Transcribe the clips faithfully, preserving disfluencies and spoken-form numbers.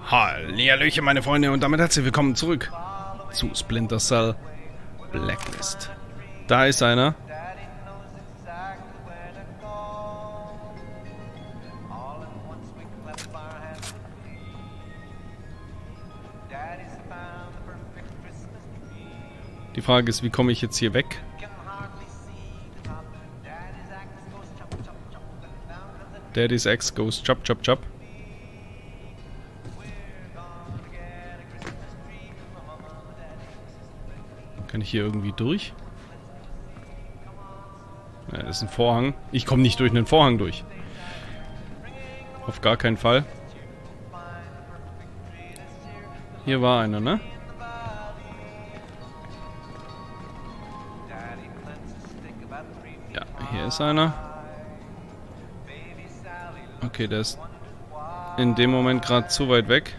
Hallihallöchen, meine Freunde, und damit herzlich willkommen zurück zu Splinter Cell Blacklist. Da ist einer. Die Frage ist, wie komme ich jetzt hier weg? Daddy's Ex goes chop chop chop. Kann ich hier irgendwie durch? Ja, das ist ein Vorhang. Ich komme nicht durch einen Vorhang durch. Auf gar keinen Fall. Hier war einer, ne? Ja, hier ist einer. Okay, der ist in dem Moment gerade zu weit weg.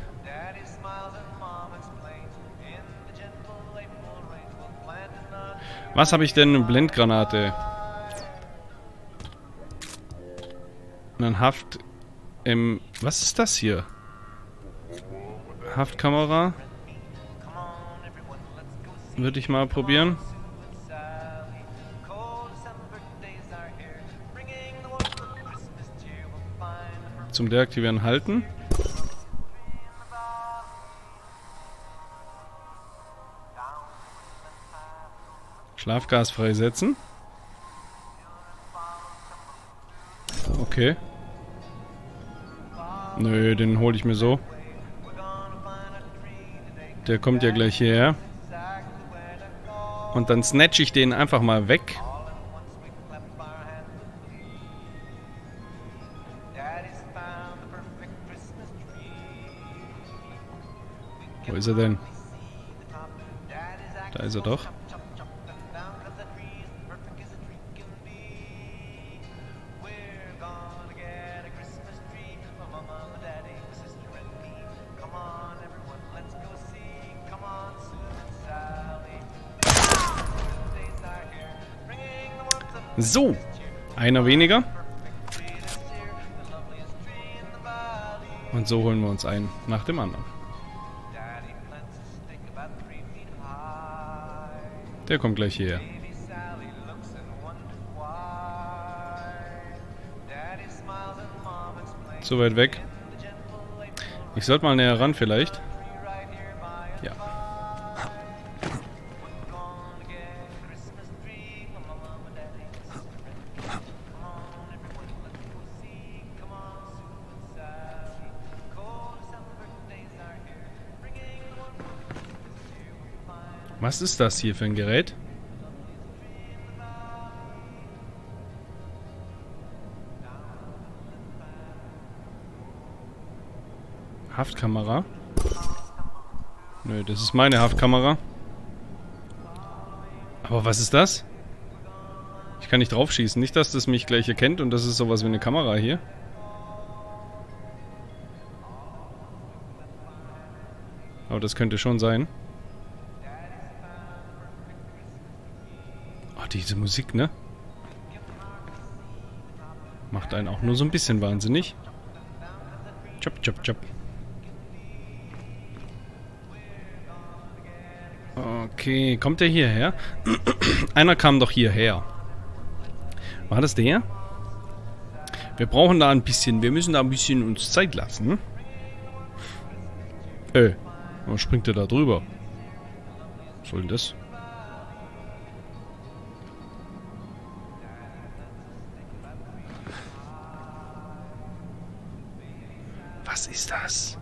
Was habe ich denn? Eine Blendgranate. Und dann Haft im... Was ist das hier? Haftkamera. Würde ich mal probieren. Zum Deaktivieren halten. Schlafgas freisetzen. Okay. Nö, den hole ich mir so. Der kommt ja gleich hierher. Und dann snatch ich den einfach mal weg. Wo ist er denn? Da ist er doch. So, einer weniger. Und so holen wir uns einen nach dem anderen. Der kommt gleich hierher. Zu weit weg. Ich sollte mal näher ran vielleicht. Ja. Was ist das hier für ein Gerät? Haftkamera? Nö, das ist meine Haftkamera. Aber was ist das? Ich kann nicht drauf schießen. Nicht, dass das mich gleich erkennt und das ist sowas wie eine Kamera hier. Aber das könnte schon sein. Diese Musik, ne? Macht einen auch nur so ein bisschen wahnsinnig. Chop, chop, chop. Okay, kommt der hierher? Einer kam doch hierher. War das der? Wir brauchen da ein bisschen, wir müssen da ein bisschen uns Zeit lassen. Äh, warum springt der da drüber? Was soll denn das? Was ist das?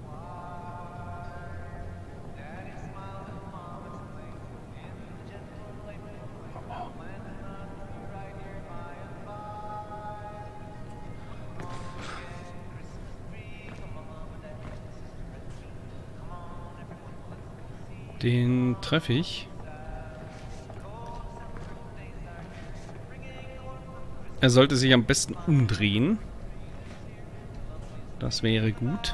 Den treffe ich. Er sollte sich am besten umdrehen. Das wäre gut.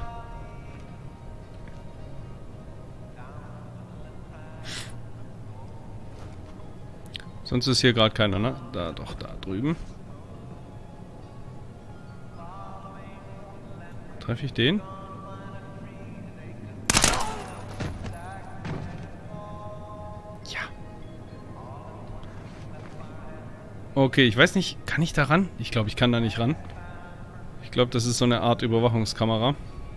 Sonst ist hier gerade keiner, ne? Da, doch, da drüben. Treffe ich den? Okay, ich weiß nicht, kann ich da ran? Ich glaube, ich kann da nicht ran. Ich glaube, das ist so eine Art Überwachungskamera.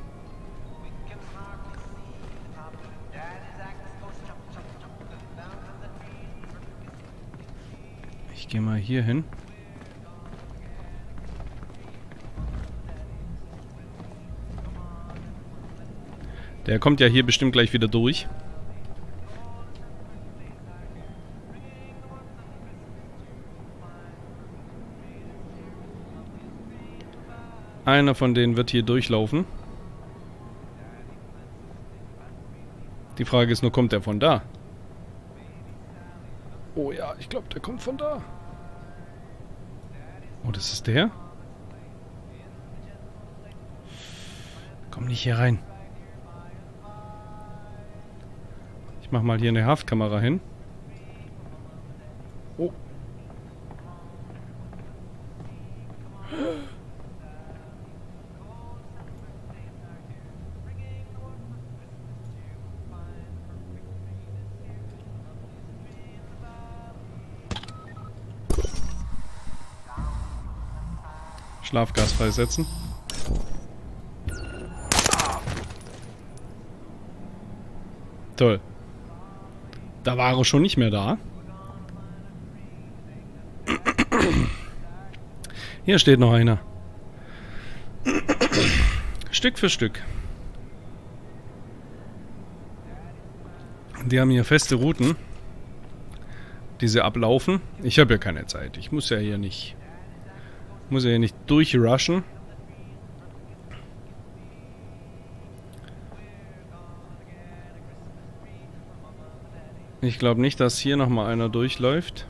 Ich gehe mal hier hin. Der kommt ja hier bestimmt gleich wieder durch. Einer von denen wird hier durchlaufen. Die Frage ist nur, kommt der von da? Oh ja, ich glaube, der kommt von da. Oh, das ist der? Komm nicht hier rein. Ich mach mal hier eine Haftkamera hin. Oh. Schlafgas freisetzen. Toll. Da war er schon nicht mehr da. Hier steht noch einer. Stück für Stück. Die haben hier feste Routen, die sie ablaufen. Ich habe ja keine Zeit. Ich muss ja hier nicht... Muss ja hier nicht durchrushen. Ich glaube nicht, dass hier nochmal einer durchläuft.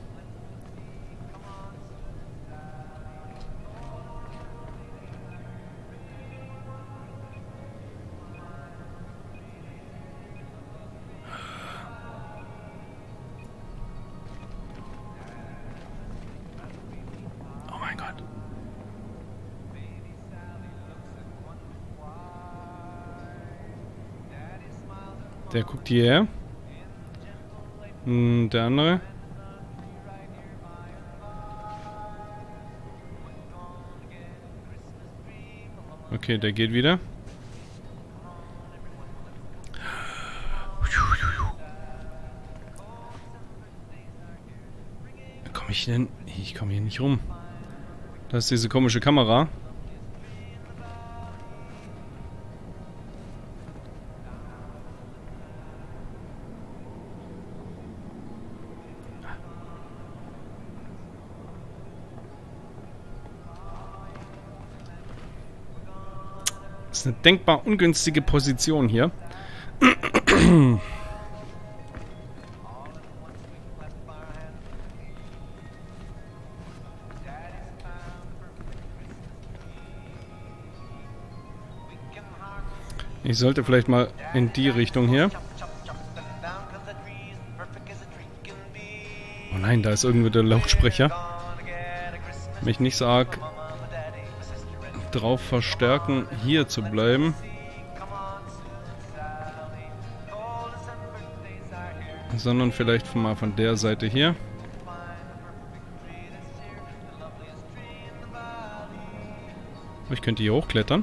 Oh mein Gott. Der guckt hierher. Hm, der andere. Okay, der geht wieder. Komme ich denn? Ich komme hier nicht rum. Das ist diese komische Kamera. Das ist eine denkbar ungünstige Position hier. Ich sollte vielleicht mal in die Richtung hier. Oh nein, da ist irgendwo der Lautsprecher. Mich nicht so arg drauf verstärken, hier zu bleiben. Sondern vielleicht mal von der Seite hier. Ich könnte hier hochklettern.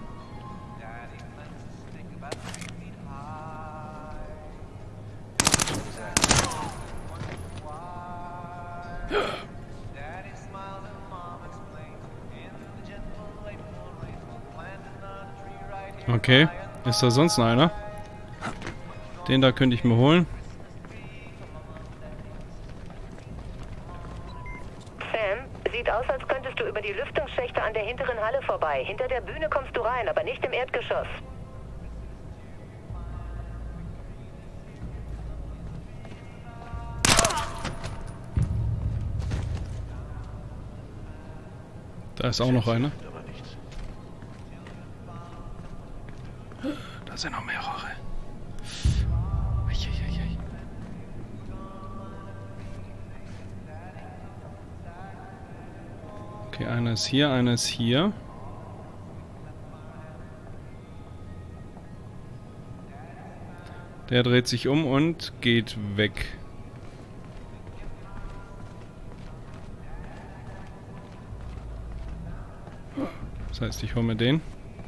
Okay, ist da sonst noch einer? Den da könnte ich mir holen. Sam, sieht aus, als könntest du über die Lüftungsschächte an der hinteren Halle vorbei. Hinter der Bühne kommst du rein, aber nicht im Erdgeschoss. Da ist auch noch einer. Da sind noch mehrere. Eieiei. Okay, einer ist hier, einer ist hier. Der dreht sich um und geht weg. Das heißt, ich hole mir den.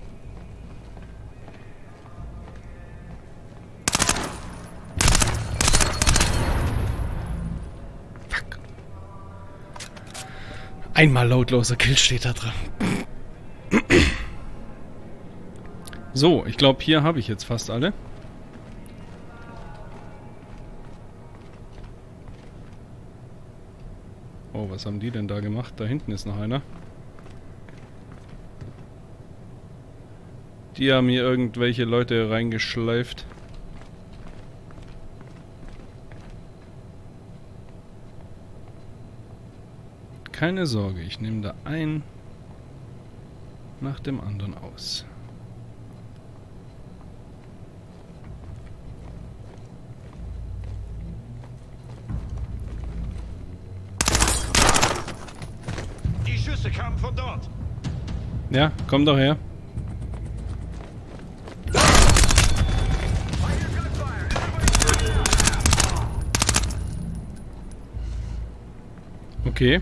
Fuck. Einmal lautloser Kill steht da dran. So, ich glaube, hier habe ich jetzt fast alle. Oh, was haben die denn da gemacht? Da hinten ist noch einer. Die haben hier irgendwelche Leute reingeschleift. Keine Sorge, ich nehme da einen nach dem anderen aus. Die Schüsse kamen von dort. Ja, komm doch her. Okay.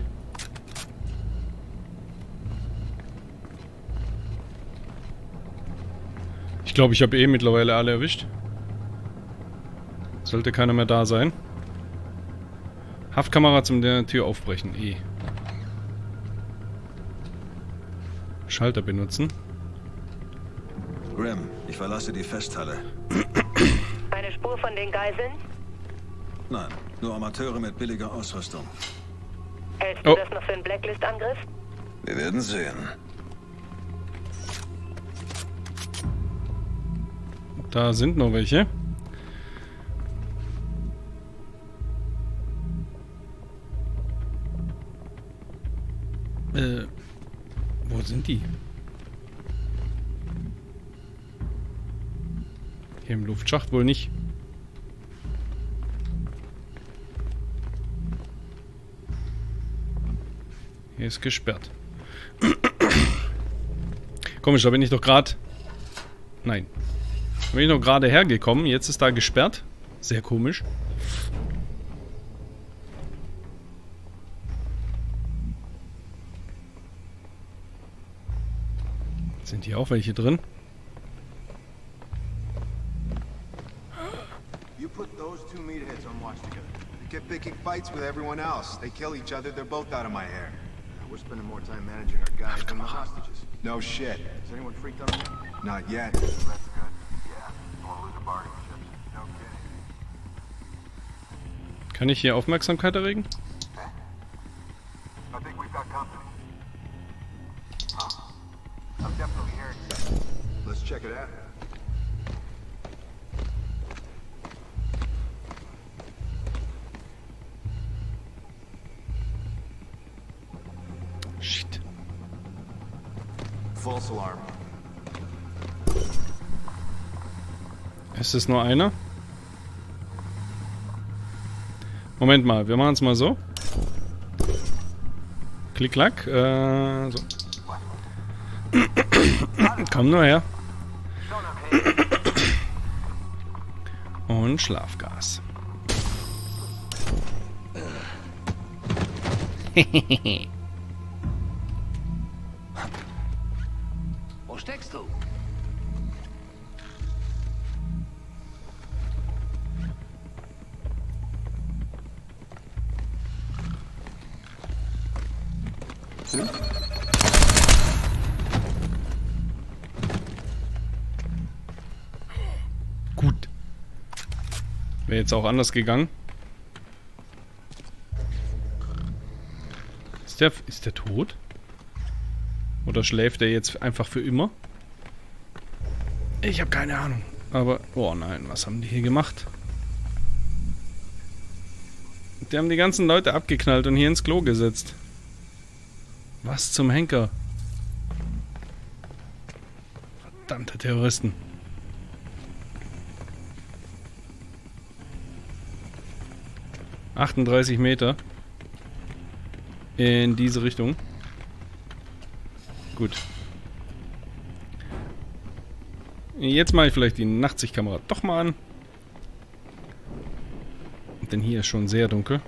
Ich glaube, ich habe eh mittlerweile alle erwischt. Sollte keiner mehr da sein. Haftkamera zum der Tür aufbrechen. E. Schalter benutzen. Grim, ich verlasse die Festhalle. Eine Spur von den Geiseln? Nein, nur Amateure mit billiger Ausrüstung. Hältst du Oh. das noch für einen Blacklist-Angriff? Wir werden sehen. Da sind noch welche. Äh, wo sind die? Hier im Luftschacht wohl nicht. Hier ist gesperrt. Komisch, da bin ich doch gerade... Nein. Da bin ich noch gerade hergekommen. Jetzt ist da gesperrt. Sehr komisch. Sind hier auch welche drin? You put those two meatheads on watch together. They get picking fights with everyone else. They kill each other, they're both out of my hair. We're spending more time managing our guys than the hostages. No shit. Has anyone freaked out on you? Not yet. That's good. Yeah. Won't lose a bargaining chips. No kidding. Kann ich hier Aufmerksamkeit erregen? I think we've got company. Huh? I'm definitely hearing something. Let's check it out. Shit. False alarm. Ist es nur einer? Moment mal, wir machen es mal so. Klick, klack. Äh, so. Komm nur her. Und Schlafgas. Wo steckst du? Gut. Wäre jetzt auch anders gegangen. Ist der, ist der tot? Oder schläft er jetzt einfach für immer? Ich habe keine Ahnung. Aber, oh nein, was haben die hier gemacht? Die haben die ganzen Leute abgeknallt und hier ins Klo gesetzt. Was zum Henker? Verdammte Terroristen. achtunddreißig Meter. In diese Richtung. Gut. Jetzt mache ich vielleicht die Nachtsichtkamera doch mal an. Denn hier ist schon sehr dunkel.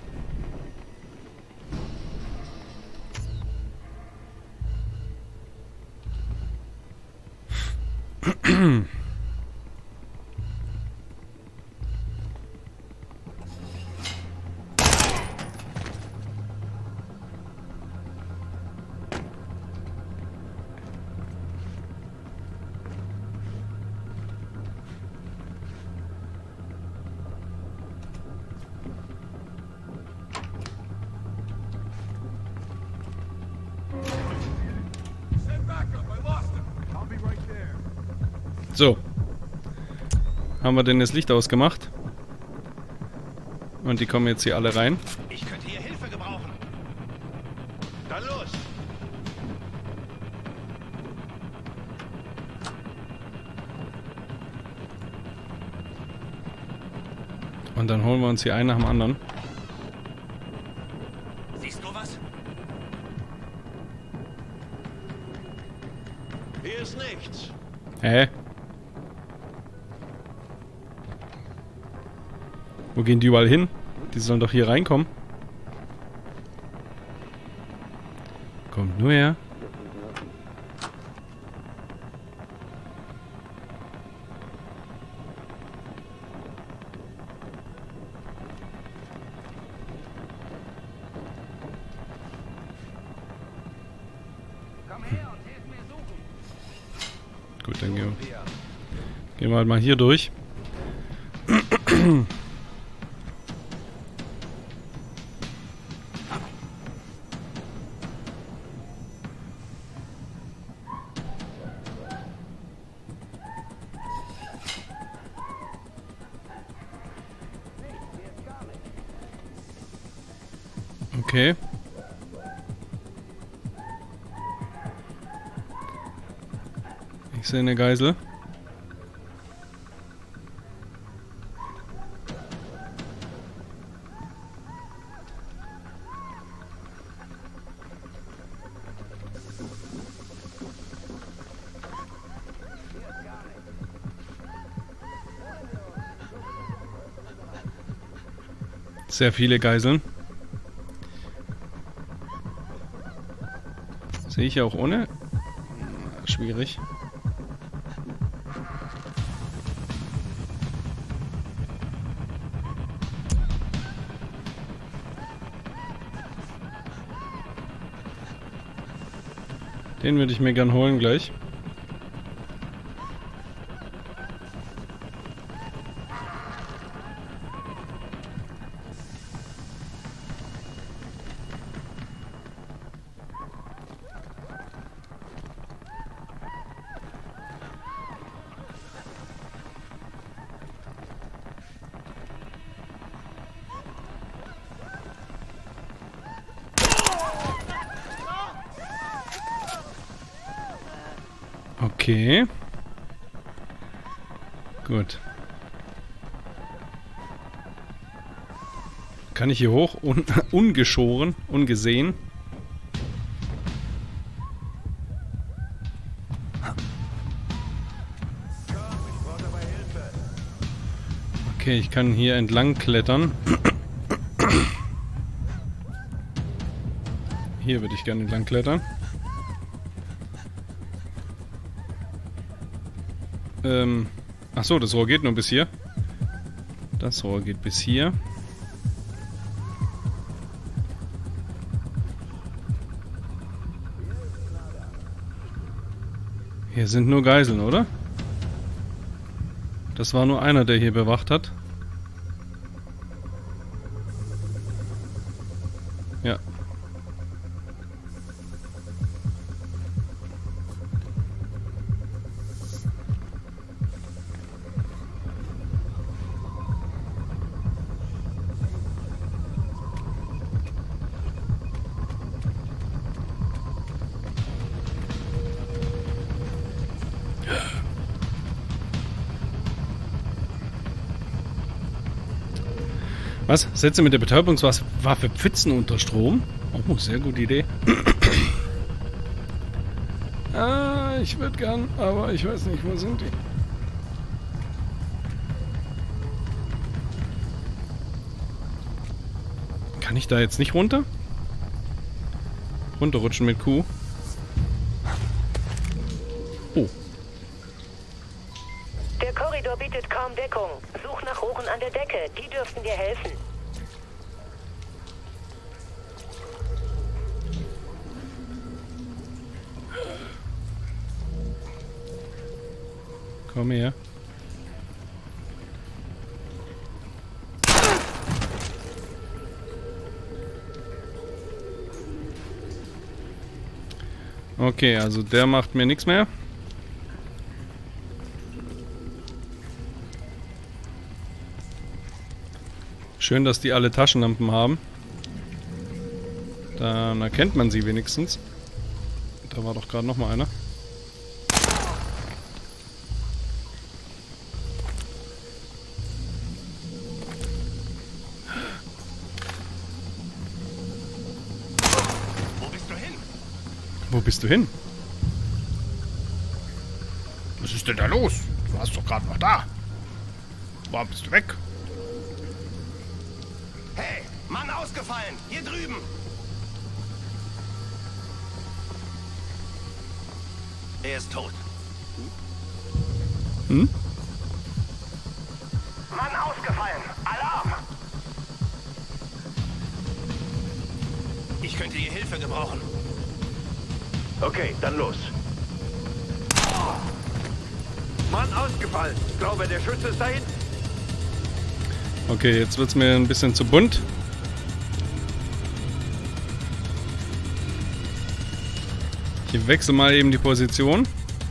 So. Haben wir denn das Licht ausgemacht? Und die kommen jetzt hier alle rein. Ich könnte hier Hilfe gebrauchen. Dann los! Und dann holen wir uns hier einen nach dem anderen. Siehst du was? Hier ist nichts. Hä? Wo gehen die überall hin? Die sollen doch hier reinkommen. Kommt nur her. Gut, dann gehen wir, gehen wir halt mal hier durch. Okay. Ich sehe eine Geisel. Sehr viele Geiseln. Sehe ich auch ohne? Schwierig. Den würde ich mir gern holen gleich. Okay. Gut. Kann ich hier hoch? Un ungeschoren, ungesehen. Okay, ich kann hier entlang klettern. Hier würde ich gerne entlang klettern. Ähm, ach so, das Rohr geht nur bis hier. Das Rohr geht bis hier. Hier sind nur Geiseln, oder? Das war nur einer, der hier bewacht hat. Ja. Was? Setze mit der Betäubungswaffe Pfützen unter Strom? Oh, sehr gute Idee. Ah, ich würde gern, aber ich weiß nicht, wo sind die? Kann ich da jetzt nicht runter? Runterrutschen mit Q. Oh. Der Korridor bietet kaum Deckung. Such nach Rohren an der Decke. Die dürften dir helfen. Komm her. Okay, also der macht mir nichts mehr. Schön, dass die alle Taschenlampen haben. Dann erkennt man sie wenigstens. Da war doch gerade noch mal einer. Wo bist du hin? Was ist denn da los? Du warst doch gerade noch da. Warum bist du weg? Hey, Mann ausgefallen! Hier drüben! Er ist tot. Hm? Mann ausgefallen! Alarm! Ich könnte hier Hilfe gebrauchen. Okay, dann los. Mann ausgefallen. Ich glaube, der Schütze ist da hinten. Okay, jetzt wird's mir ein bisschen zu bunt. Ich wechsle mal eben die Position.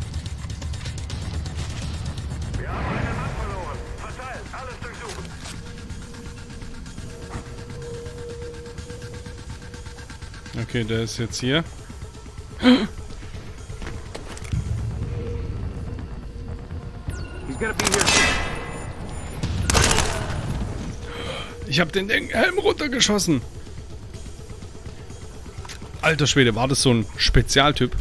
Wir haben einen Mann verloren. Verteilt, alles durchsuchen. Okay, der ist jetzt hier. Ich habe den Helm runtergeschossen. Alter Schwede, war das so ein Spezialtyp?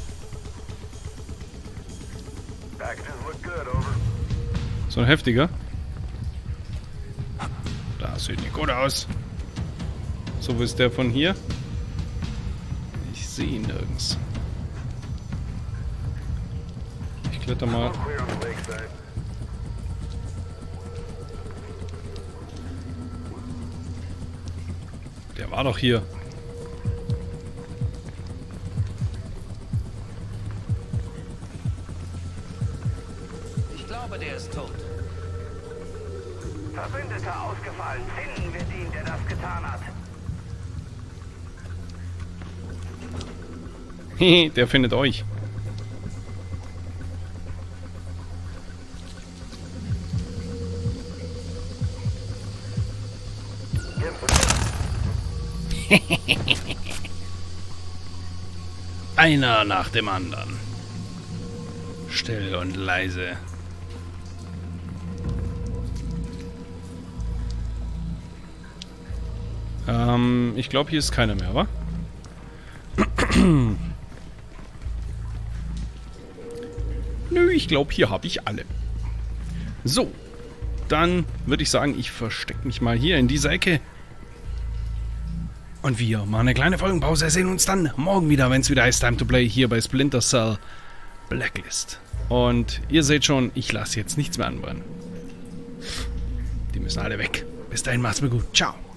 So ein heftiger? Das sieht nicht gut aus. So, wo ist der von hier? Ich sehe ihn nirgends. Ich kletter mal. Der war doch hier. Ich glaube, der ist tot. Verbündeter ausgefallen. Finden wir den, der das getan hat. Hehe, der findet euch. Einer nach dem anderen. Still und leise. Ähm, ich glaube, hier ist keiner mehr, wa? Nö, ich glaube, hier habe ich alle. So, dann würde ich sagen, ich verstecke mich mal hier in dieser Ecke. Und wir machen eine kleine Folgenpause, sehen uns dann morgen wieder, wenn es wieder heißt Time to Play hier bei Splinter Cell Blacklist. Und ihr seht schon, ich lasse jetzt nichts mehr anbrennen. Die müssen alle weg. Bis dahin, macht's mir gut. Ciao.